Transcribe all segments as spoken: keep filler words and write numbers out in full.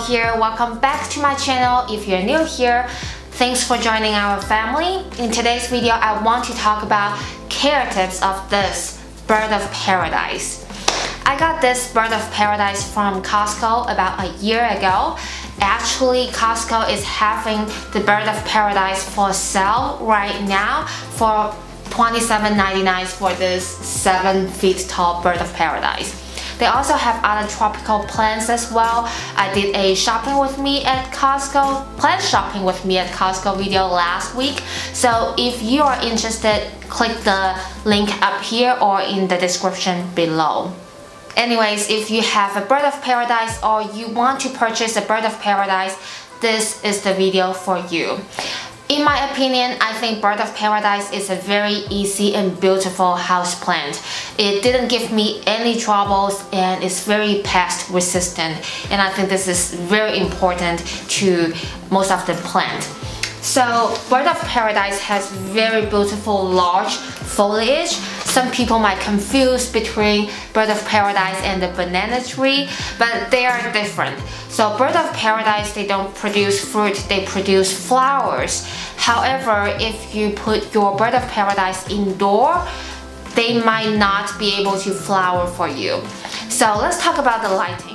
here. Welcome back to my channel. If you're new here, thanks for joining our family. In today's video, I want to talk about care tips of this bird of paradise. I got this bird of paradise from Costco about a year ago. Actually, Costco is having the bird of paradise for sale right now for twenty-seven ninety-nine for this seven feet tall bird of paradise. They also have other tropical plants as well. I did a shopping with me at Costco, plant shopping with me at Costco video last week. So if you are interested, click the link up here or in the description below. Anyways, if you have a bird of paradise or you want to purchase a bird of paradise, this is the video for you. In my opinion, I think bird of paradise is a very easy and beautiful houseplant. It didn't give me any troubles and it's very pest resistant, and I think this is very important to most of the plant. So bird of paradise has very beautiful large foliage. Some people might confuse between bird of paradise and the banana tree, but they are different. So bird of paradise, they don't produce fruit, they produce flowers. However, if you put your bird of paradise indoor, they might not be able to flower for you. So let's talk about the lighting.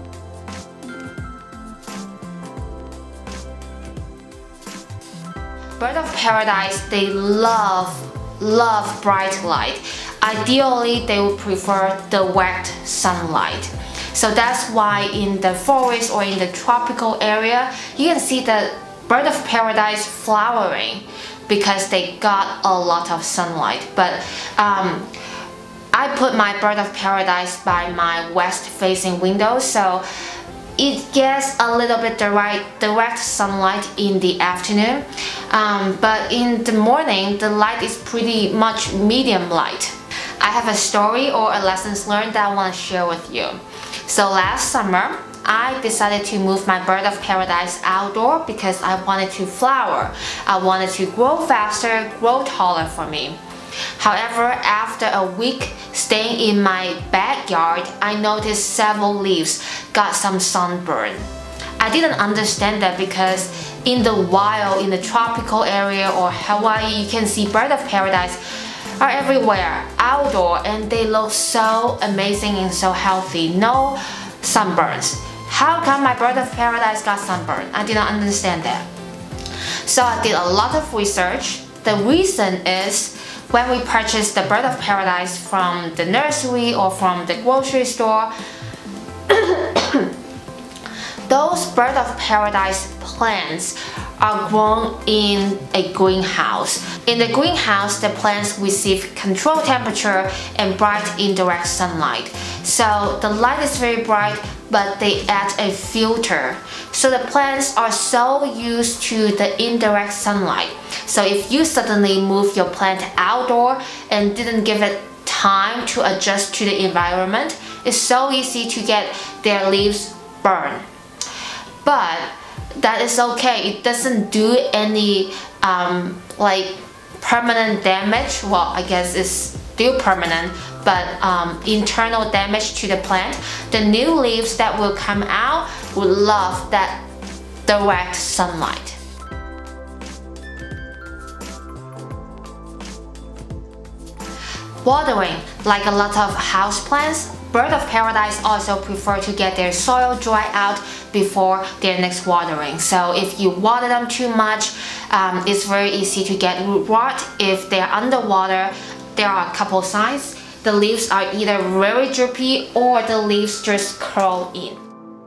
Bird of paradise, they love, love bright light. Ideally, they would prefer direct sunlight. So that's why in the forest or in the tropical area, you can see the bird of paradise flowering because they got a lot of sunlight. But um, I put my bird of paradise by my west-facing window, so it gets a little bit direct, direct sunlight in the afternoon, um, but in the morning the light is pretty much medium light. I have a story or a lessons learned that I want to share with you. So last summer, I decided to move my bird of paradise outdoor because I wanted to flower. I wanted to grow faster, grow taller for me. However, after a week staying in my backyard, I noticed several leaves got some sunburn. I didn't understand that because in the wild, in the tropical area or Hawaii, you can see bird of paradise are everywhere, outdoor, and they look so amazing and so healthy. No sunburns. How come my bird of paradise got sunburn? I didn't understand that. So I did a lot of research. The reason is when we purchase the bird of paradise from the nursery or from the grocery store, those bird of paradise plants are grown in a greenhouse. In the greenhouse, the plants receive controlled temperature and bright indirect sunlight. So the light is very bright, but they add a filter. So the plants are so used to the indirect sunlight. So if you suddenly move your plant outdoor and didn't give it time to adjust to the environment, it's so easy to get their leaves burned. But that is okay. It doesn't do any um, like permanent damage. Well, I guess it's still permanent, but um, internal damage to the plant. The new leaves that will come out will love that direct sunlight. Watering, like a lot of houseplants, bird of paradise also prefer to get their soil dry out before their next watering. So if you water them too much, um, it's very easy to get root rot. If they're underwater, there are a couple signs. The leaves are either very droopy or the leaves just curl in.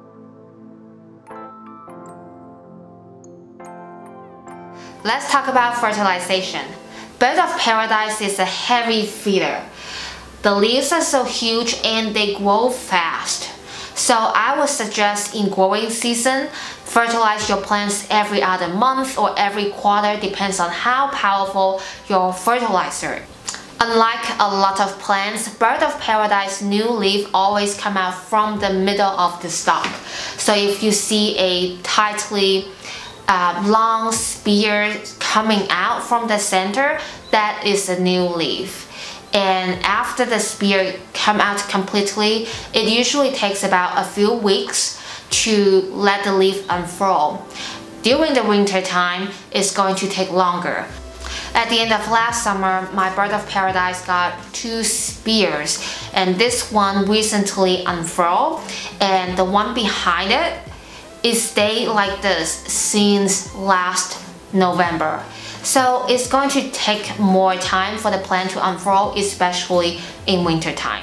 Let's talk about fertilization. Bird of paradise is a heavy feeder. The leaves are so huge and they grow fast. So I would suggest in growing season, fertilize your plants every other month or every quarter, depends on how powerful your fertilizer. Unlike a lot of plants, bird of paradise new leaf always come out from the middle of the stalk. So if you see a tightly uh, long spear coming out from the center, that is a new leaf. And after the spear come out completely, it usually takes about a few weeks to let the leaf unfurl. During the winter time, it's going to take longer. At the end of last summer, my bird of paradise got two spears, and this one recently unfurled, and the one behind it, it stayed like this since last November. So it's going to take more time for the plant to unfurl, especially in winter time.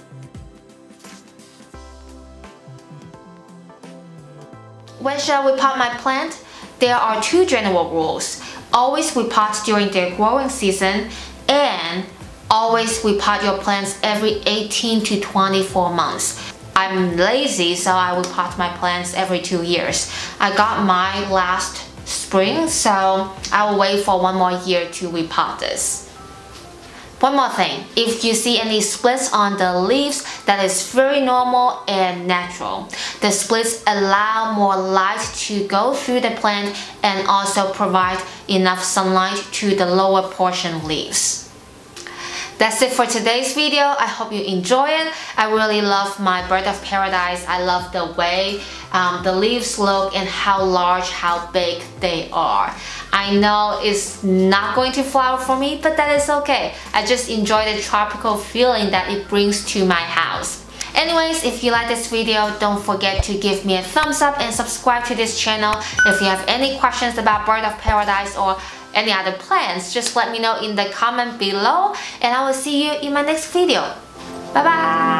When shall we pot my plant? There are two general rules. Always repot during their growing season, and always repot your plants every eighteen to twenty-four months. I'm lazy, so I repot my plants every two years. I got mine last spring, so I will wait for one more year to repot this. One more thing, if you see any splits on the leaves, that is very normal and natural. The splits allow more light to go through the plant and also provide enough sunlight to the lower portion leaves. That's it for today's video. I hope you enjoy it. I really love my bird of paradise. I love the way um, the leaves look and how large, how big they are. I know it's not going to flower for me, but that is okay. I just enjoy the tropical feeling that it brings to my house. Anyways, if you like this video, don't forget to give me a thumbs up and subscribe to this channel. If you have any questions about bird of paradise or any other plants, just let me know in the comment below, and I will see you in my next video. Bye bye!